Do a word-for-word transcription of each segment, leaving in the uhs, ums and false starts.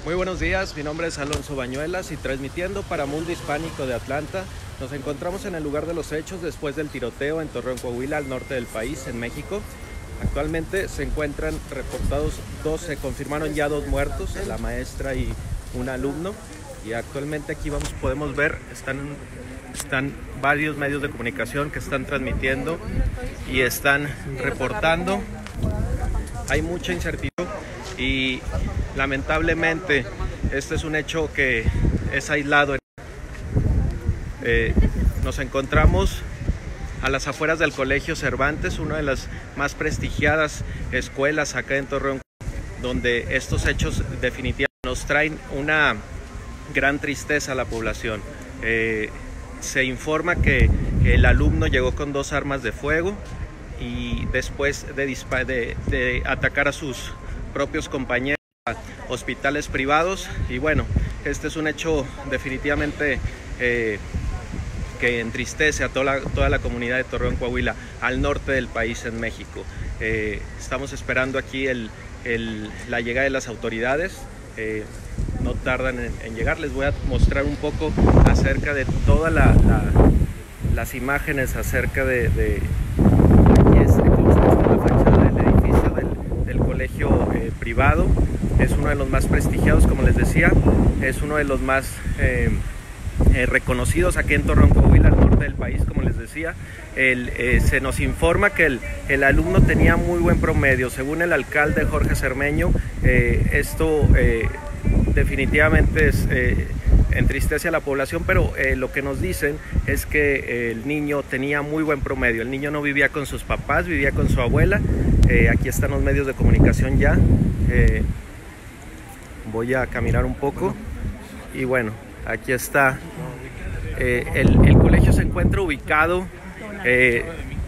Muy buenos días, mi nombre es Alonso Bañuelas y transmitiendo para Mundo Hispánico de Atlanta. Nos encontramos en el lugar de los hechos después del tiroteo en Torreón, Coahuila, al norte del país, en México. Actualmente se encuentran reportados dos, se confirmaron ya dos muertos, la maestra y un alumno. Y actualmente aquí vamos, podemos ver, están, están varios medios de comunicación que están transmitiendo y están reportando. Hay mucha incertidumbre y lamentablemente este es un hecho que es aislado. Eh, nos encontramos a las afueras del Colegio Cervantes, una de las más prestigiadas escuelas acá en Torreón, donde estos hechos definitivamente nos traen una gran tristeza a la población. Eh, se informa que el alumno llegó con dos armas de fuego y después de, de, de atacar a sus propios compañeros a hospitales privados. Y bueno, este es un hecho definitivamente eh, que entristece a toda la, toda la comunidad de Torreón, Coahuila, al norte del país, en México. Eh, estamos esperando aquí el, el, la llegada de las autoridades. Eh, no tardan en, en llegar. Les voy a mostrar un poco acerca de todas la, la, las imágenes acerca de, de aquí es como se muestra la fachada del edificio del, del colegio eh, privado. Es uno de los más prestigiados, como les decía, es uno de los más eh, eh, reconocidos aquí en Torreón, Coahuila, al norte del país, como les decía. El, eh, se nos informa que el, el alumno tenía muy buen promedio. Según el alcalde Jorge Cermeño, eh, esto eh, definitivamente es, eh, entristece a la población, pero eh, lo que nos dicen es que eh, el niño tenía muy buen promedio. El niño no vivía con sus papás, vivía con su abuela. Eh, aquí están los medios de comunicación ya. Eh, voy a caminar un poco y bueno, aquí está. Eh, el, el colegio se encuentra ubicado eh,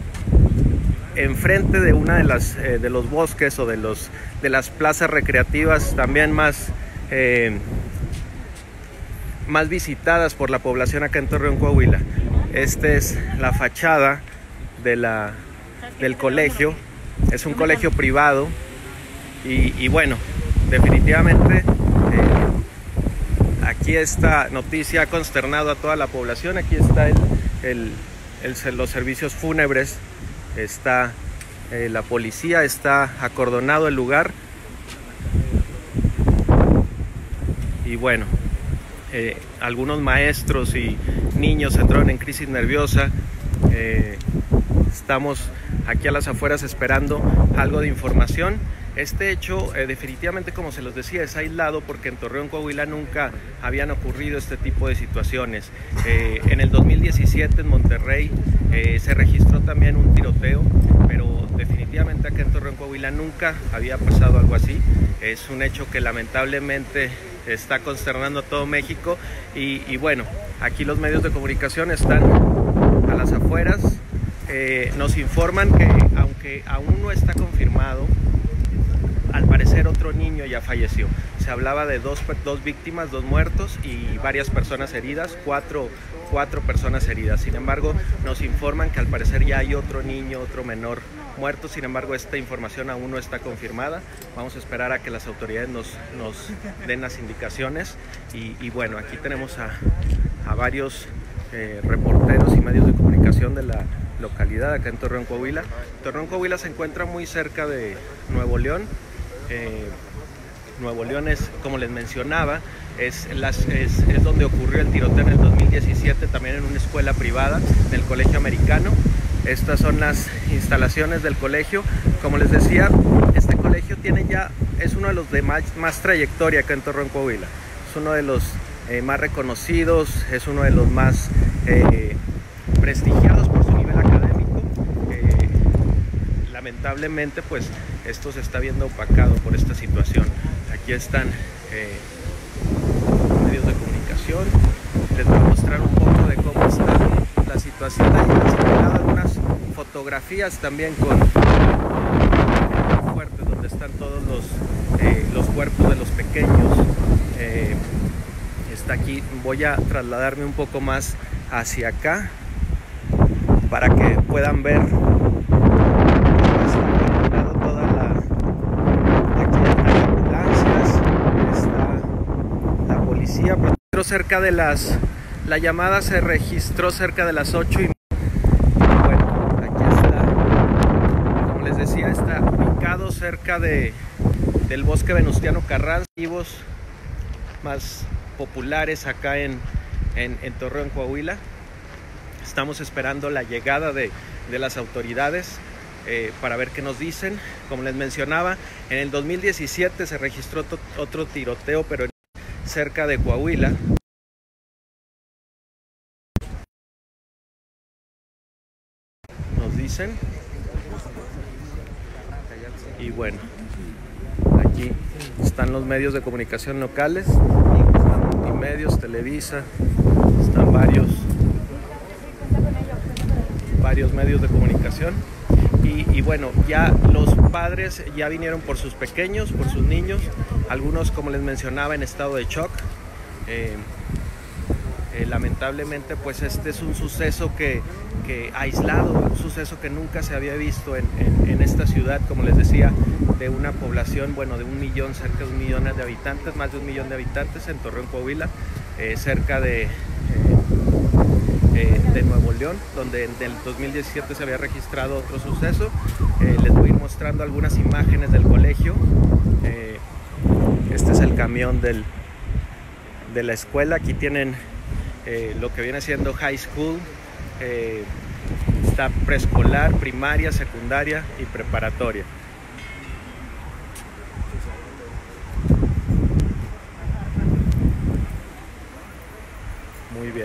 enfrente de una de las eh, de los bosques o de los de las plazas recreativas también más eh, más visitadas por la población acá en Torreón, Coahuila. Esta es la fachada de la del colegio. Es un colegio privado y, y bueno, definitivamente eh, aquí esta noticia ha consternado a toda la población. Aquí está el, el, el, los servicios fúnebres, está eh, la policía, está acordonado el lugar. Y bueno, eh, algunos maestros y niños entraron en crisis nerviosa. Eh, estamos aquí a las afueras esperando algo de información. Este hecho eh, definitivamente, como se los decía, es aislado porque en Torreón, Coahuila nunca habían ocurrido este tipo de situaciones. Eh, en el dos mil diecisiete en Monterrey eh, se registró también un tiroteo, pero definitivamente acá en Torreón, Coahuila nunca había pasado algo así. Es un hecho que lamentablemente está consternando a todo México y, y bueno, aquí los medios de comunicación están a las afueras. Eh, nos informan que aunque aún no está confirmado, al parecer otro niño ya falleció. Se hablaba de dos, dos víctimas, dos muertos y varias personas heridas, cuatro, cuatro personas heridas. Sin embargo, nos informan que al parecer ya hay otro niño, otro menor muerto. Sin embargo, esta información aún no está confirmada. Vamos a esperar a que las autoridades nos, nos den las indicaciones. Y, y bueno, aquí tenemos a, a varios eh, reporteros y medios de comunicación de la localidad acá en Torreón, Coahuila. Torreón, Coahuila se encuentra muy cerca de Nuevo León. Eh, Nuevo León es, como les mencionaba, es, las, es, es donde ocurrió el tiroteo en el dos mil diecisiete, también en una escuela privada, en el Colegio Americano. Estas son las instalaciones del colegio. Como les decía, este colegio tiene ya, es uno de los de más, más trayectoria acá en Torreón, Coahuila. Es uno de los eh, más reconocidos, es uno de los más eh, prestigiados por su nivel académico. Eh, lamentablemente, pues esto se está viendo opacado por esta situación. Aquí están eh, medios de comunicación. Les voy a mostrar un poco de cómo está la situación. Ahí les he dado algunas fotografías también con fuertes donde están todos los, eh, los cuerpos de los pequeños. Eh, está aquí. Voy a trasladarme un poco más hacia acá para que puedan ver toda la, aquí hay ambulancias, está cerca de las... La llamada se registró cerca de las ocho y bueno, aquí está. Como les decía, está ubicado cerca de, del bosque Venustiano Carranza, vivos más populares acá en, en, en Torreón, Coahuila. Estamos esperando la llegada de, de las autoridades eh, para ver qué nos dicen. Como les mencionaba, en el dos mil diecisiete se registró otro tiroteo, pero cerca de Coahuila. Nos dicen. Y bueno, aquí están los medios de comunicación locales, Multimedios, Televisa, están varios, varios medios de comunicación. Y, y bueno, ya los padres ya vinieron por sus pequeños, por sus niños, algunos, como les mencionaba, en estado de shock. Eh, eh, lamentablemente, pues este es un suceso que, que aislado, un suceso que nunca se había visto en, en, en esta ciudad, como les decía, de una población, bueno, de un millón, cerca de un millón de habitantes, más de un millón de habitantes en Torreón, Coahuila, eh, cerca de... Eh, Eh, de Nuevo León, donde en el dos mil diecisiete se había registrado otro suceso. Eh, les voy a ir mostrando algunas imágenes del colegio. Eh, este es el camión del, de la escuela. Aquí tienen eh, lo que viene siendo high school, eh, está preescolar, primaria, secundaria y preparatoria. Muy bien.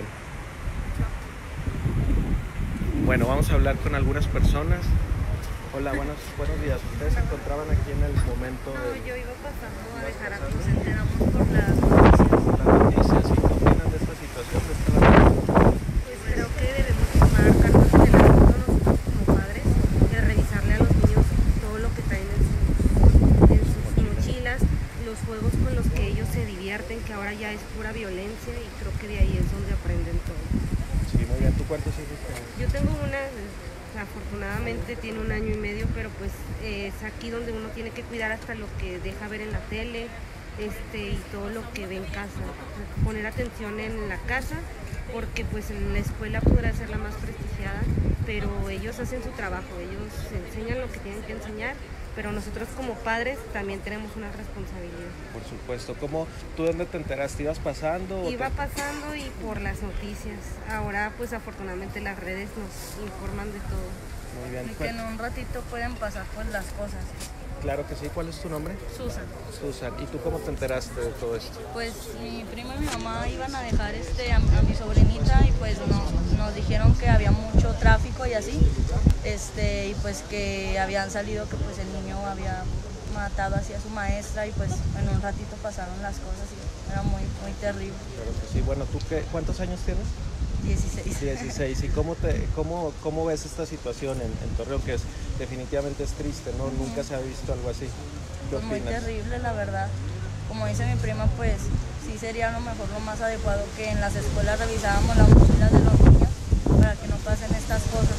Bueno, vamos a hablar con algunas personas. Hola, buenos, buenos días. ¿Ustedes se encontraban aquí en el momento de...? No, yo iba pasando a dejar a nos enteramos por las noticias. Las noticias, ¿y qué opinan de esta situación? De esta noticia? Pues creo que debemos tomar cartas en el asunto nosotros como padres, de revisarle a los niños todo lo que traen en sus, en sus mochilas, los juegos con los que ellos se divierten, que ahora ya es pura violencia, y creo que de ahí es donde aprenden todo. Sí, muy bien. ¿Tú cuántos hijos tienes? Yo tengo una, afortunadamente tiene un año y medio, pero pues eh, es aquí donde uno tiene que cuidar hasta lo que deja ver en la tele, este, y todo lo que ve en casa, poner atención en la casa, porque pues en la escuela podrá ser la más prestigiada, pero ellos hacen su trabajo, ellos enseñan lo que tienen que enseñar, pero nosotros como padres también tenemos una responsabilidad. Por supuesto. ¿Cómo, tú dónde te enteraste? ¿Ibas pasando? Iba te... pasando y por las noticias. Ahora pues afortunadamente las redes nos informan de todo. Muy bien. Y que en un ratito pueden pasar pues las cosas. Claro que sí. ¿Cuál es tu nombre? Susan. Susan. ¿Y tú cómo te enteraste de todo esto? Pues mi prima y mi mamá iban a dejar este a, a mi sobrinita y pues no, nos dijeron que había mucho tráfico y así, este y pues que habían salido, que pues el niño había matado así a su maestra, y pues en un ratito pasaron las cosas y era muy muy terrible. Claro que sí. Bueno, ¿tú qué, cuántos años tienes? dieciséis. dieciséis. ¿Y cómo, te, cómo, cómo ves esta situación en, en Torreón, que es definitivamente es triste, ¿no? Uh-huh. Nunca se ha visto algo así. ¿Qué opinas? Muy terrible, la verdad. Como dice mi prima, pues sí sería lo mejor, lo más adecuado, que en las escuelas revisáramos las mochilas de los niños para que no pasen estas cosas.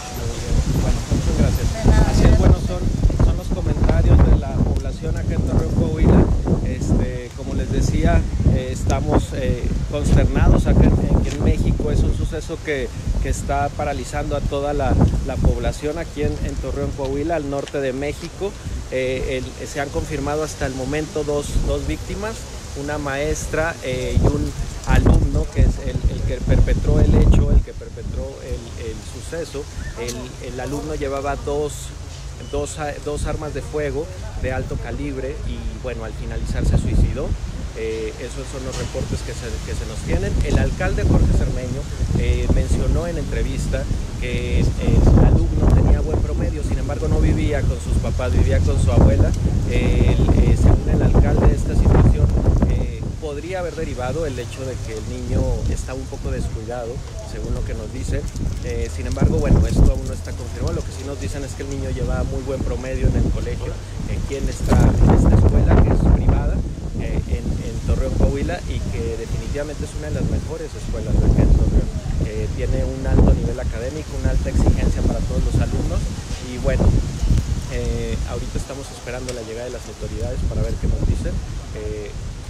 Bueno, muchas gracias. De nada, así es, bueno, son, son los comentarios de la población acá en Torreón, Coahuila. Este, como les decía, eh, estamos eh, consternados acá en, aquí en México. Es un suceso que, que está paralizando a toda la, la población aquí en, en Torreón, Coahuila, al norte de México. Eh, el, se han confirmado hasta el momento dos, dos víctimas, una maestra eh, y un alumno, que es el, el que perpetró el hecho, el que perpetró el, el suceso. El, el alumno llevaba dos Dos, dos armas de fuego de alto calibre y bueno, al finalizar se suicidó. Eh, esos son los reportes que se, que se nos tienen. El alcalde Jorge Cermeño eh, mencionó en entrevista que el alumno tenía buen promedio, sin embargo no vivía con sus papás, vivía con su abuela. Eh, eh, según el alcalde, esta situación eh, podría haber derivado el hecho de que el niño estaba un poco descuidado, según lo que nos dicen. Eh, sin embargo, bueno, esto aún no está confirmado. Lo que sí nos dicen es que el niño llevaba muy buen promedio en el colegio, aquí en esta, en esta escuela, que es privada, eh, en, en Torreón, Coahuila, y que definitivamente es una de las mejores escuelas de aquí en Torreón. Eh, tiene un alto nivel académico, una alta exigencia para todos los alumnos, y bueno, eh, ahorita estamos esperando la llegada de las autoridades para ver qué nos dicen. Eh,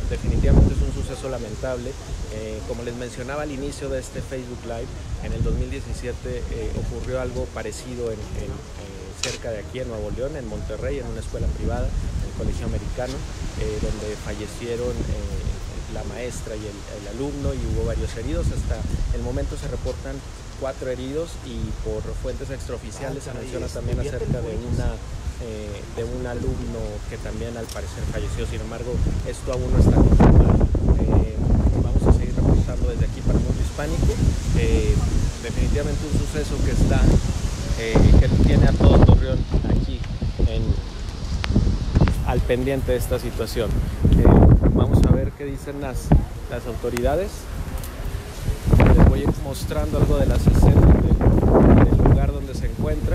definitivamente es un suceso lamentable. Eh, como les mencionaba al inicio de este Facebook Live, en el dos mil diecisiete eh, ocurrió algo parecido en, en, eh, cerca de aquí en Nuevo León, en Monterrey, en una escuela privada, en el Colegio Americano, eh, donde fallecieron eh, la maestra y el, el alumno, y hubo varios heridos. Hasta el momento se reportan cuatro heridos, y por fuentes extraoficiales se menciona también acerca de una eh, de un alumno que también al parecer falleció. Sin embargo, esto aún no está confirmado. Eh, vamos a seguir reportando desde aquí para Mundo Hispánico. Eh, definitivamente un suceso que está eh, que tiene a todo Torreón aquí en, al pendiente de esta situación. Eh, vamos a ver qué dicen las, las autoridades. Les voy a ir mostrando algo de las escenas de, del lugar donde se encuentra.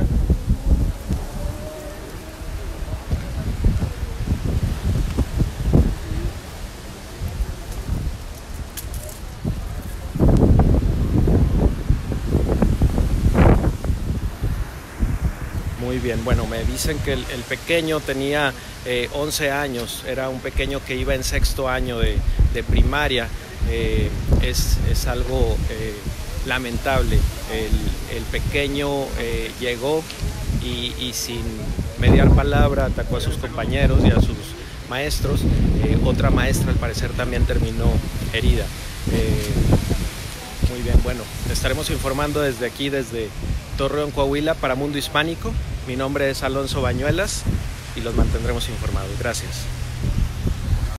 Muy bien, bueno, me dicen que el, el pequeño tenía eh, once años, era un pequeño que iba en sexto año de, de primaria. Eh, es, es algo eh, lamentable. El, el pequeño eh, llegó y, y sin mediar palabra atacó a sus compañeros y a sus maestros. Eh, otra maestra al parecer también terminó herida. Eh, muy bien, bueno, estaremos informando desde aquí, desde Torreón, Coahuila, para Mundo Hispánico. Mi nombre es Alonso Bañuelas y los mantendremos informados. Gracias.